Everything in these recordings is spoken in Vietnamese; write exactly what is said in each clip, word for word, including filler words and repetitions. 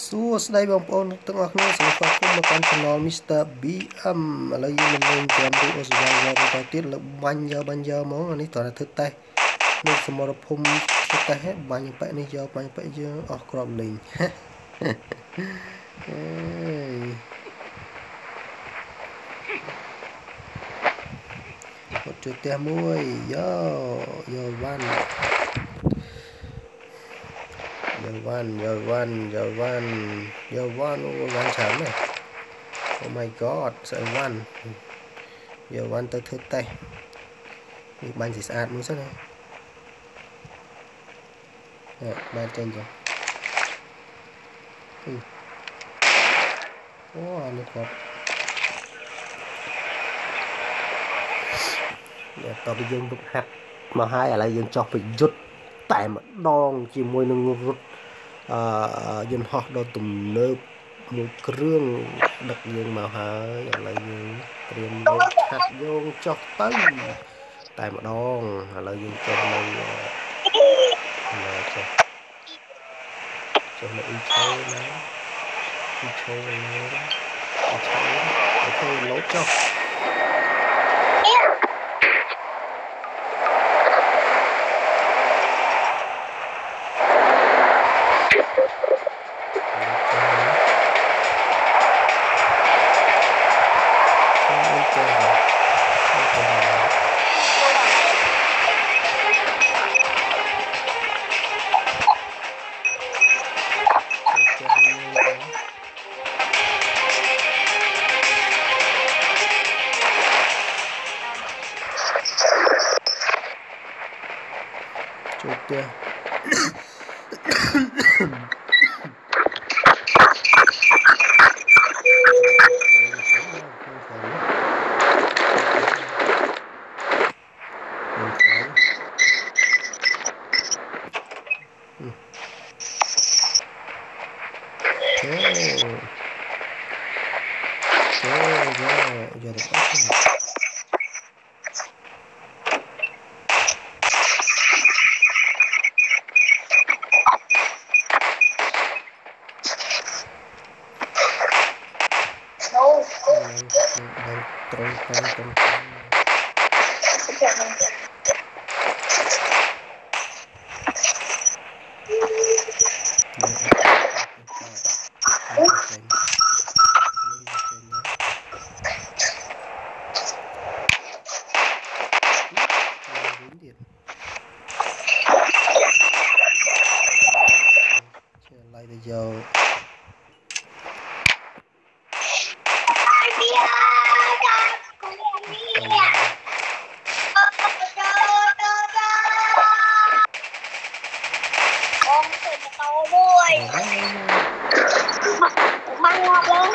Xua đây bông bông từng ngọc nghe sống phát cũng một con channel Mister bê em là gì mình lên game của Survivor ta tiết là bánh giờ bánh giờ món anh ấy toàn là thức tay nên xem một hôm thức tay hết bánh bậy này giờ bánh bậy giờ ở crop lình một chút tiền muối yo yo van yo van yo van yo van yo van ô van chán này. Oh my god, sợ văn giờ văn tới thứ tay ban chỉ sát muốn rất này nè ban trên rồi ừ. Ô nó có nè tao bị dương rút hạt mà hai là dương cho phải rút tại mà đòn chỉ môi nâng rút dương họ đo tùm nơ một rương đặc dương màu hơi là dương tiền vô hạt vô cho tới tại mà đòn là dương cho này là cho cho nó in chơi nó in chơi nó in chơi để thôi lỗ cho chụp kia giờ được trông trông trông lại bây giờ mang ngọt lên.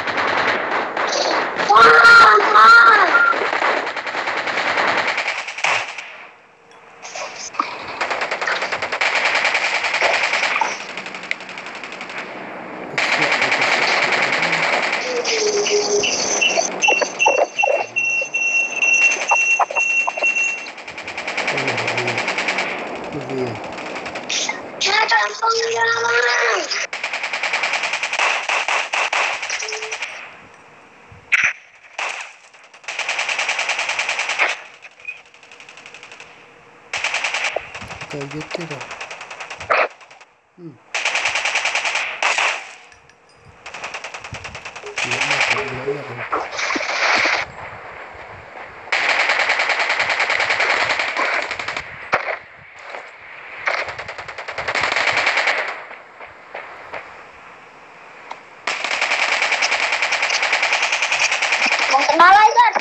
Cái giết thế rồi. Ừ. Lấy mà lấy lấy là được. Mau kena lah Zat.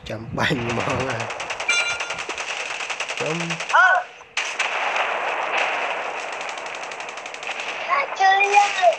chấm bánh món à chấm ờ chơi rồi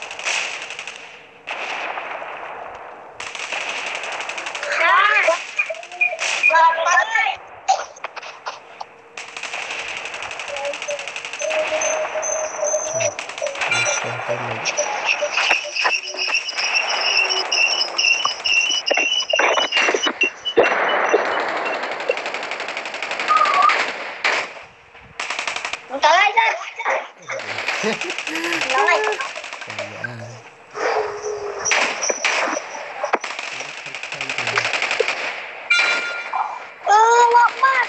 tới ra nói ừ ngọc mắt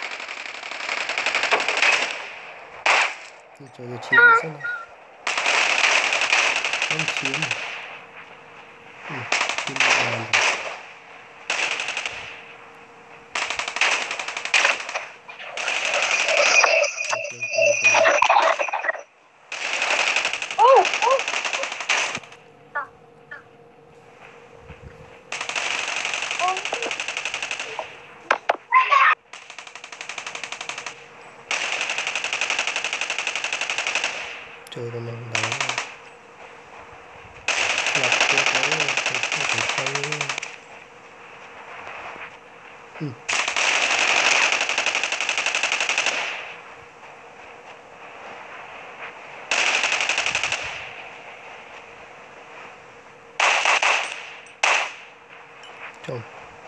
cho cho chiến xem nào con chiến ừ, chiến này chơi cho mình đó lặp cho cái cái cái cái ừ. Trông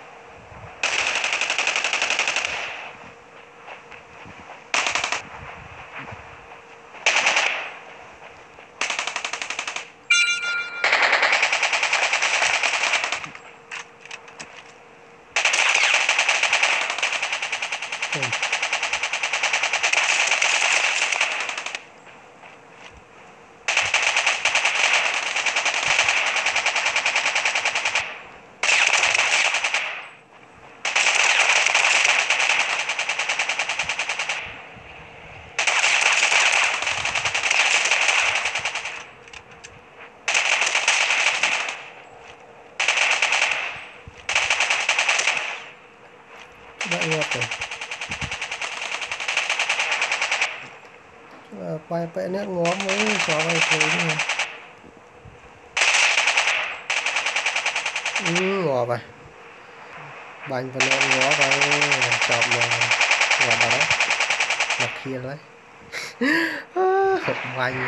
trông đã ngọt rồi quay vẽ nét ngóm với xóa vai thôi nha ừ, ngọt vậy bánh và nó ngó vào chọc mà ngọt vào đấy mặt kia đấy hộp bánh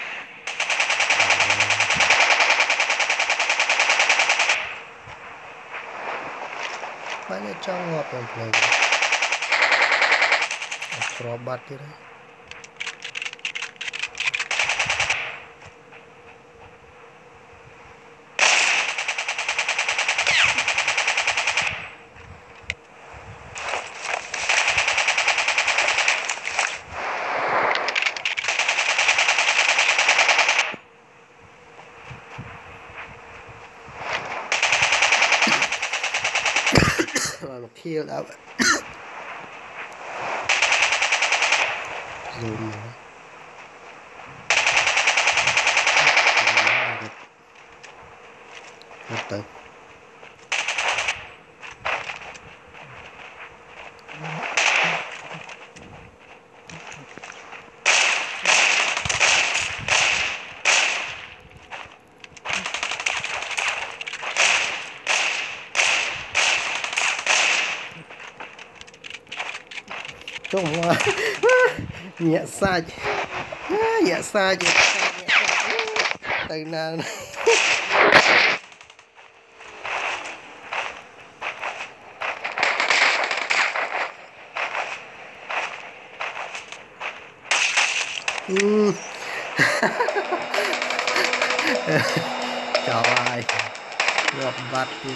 bánh ở trong ngọt làm play acrobat đi đấy mà kia đã vậy zoom nữa hết tới trông mà nhẹ sai nhẹ sai nhẹ sai tay nào ừ. chào ai ngọt bát đi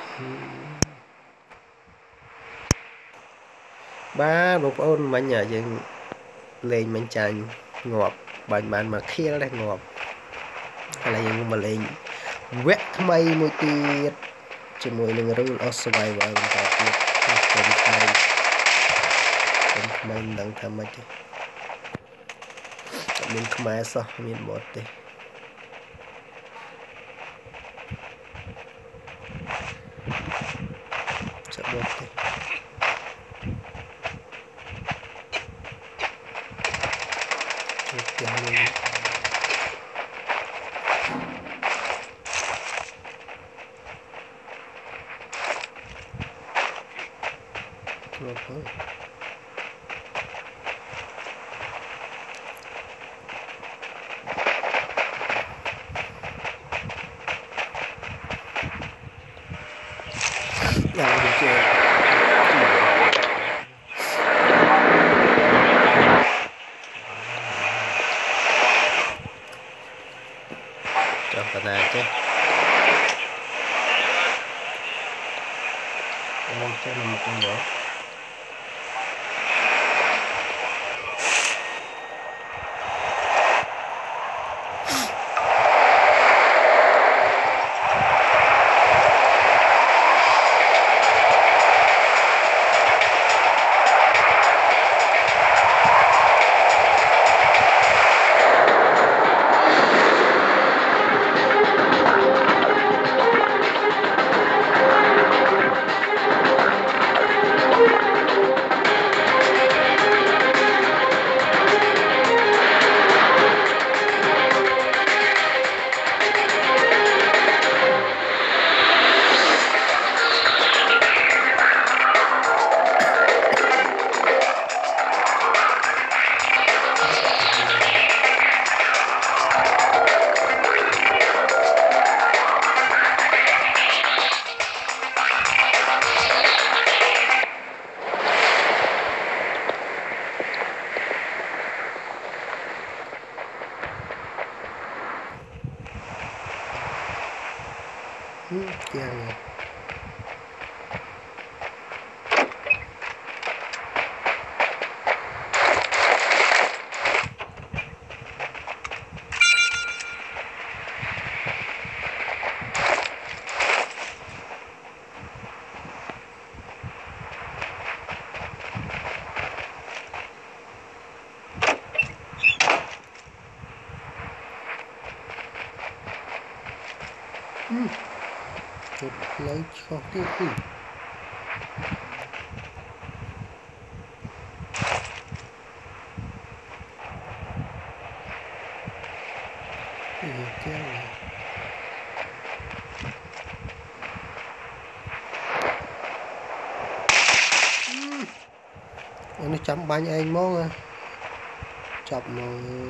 ba một ôn mà nhà dân lên mình chanh ngọt bạn bạn mà kia nó ngọt hay là những mà lên vét mây một tiết chỉ mùi nâng rưu ở xoay vào người ta tiết cầm mây cầm mây nâng tham mây mình không ai sao mình bột đi sẽ bột đi chẳng luôn rồi thôi đang đi chơi cho cái này chứ đây cho là một con nữa ừ, chàng ừ. Một lấy cho tiêu thụ thì chàng ừ. Nó chấm bánh anh mong à chọc mà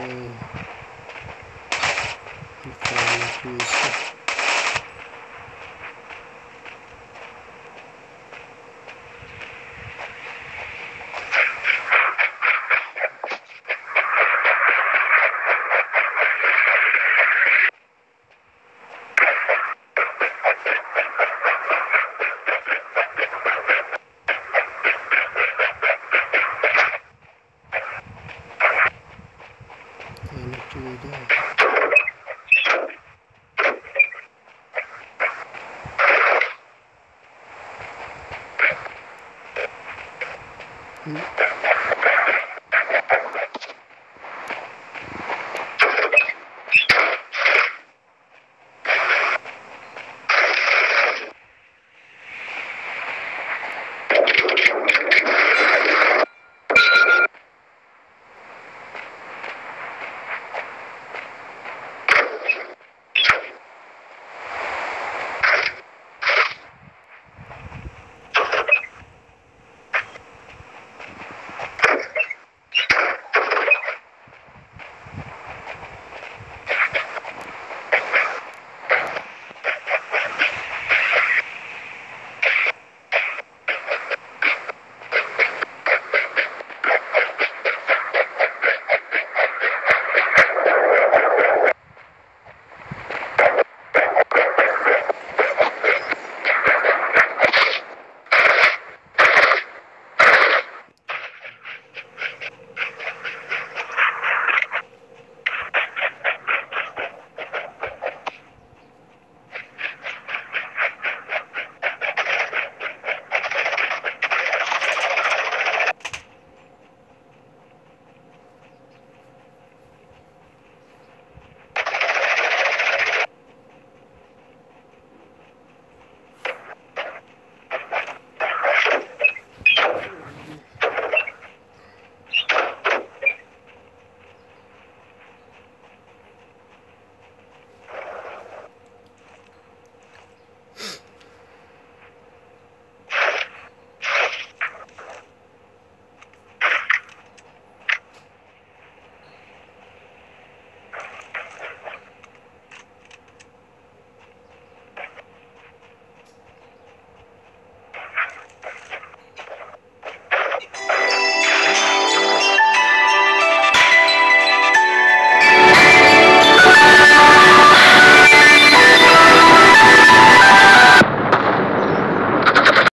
nó chui đó ừ.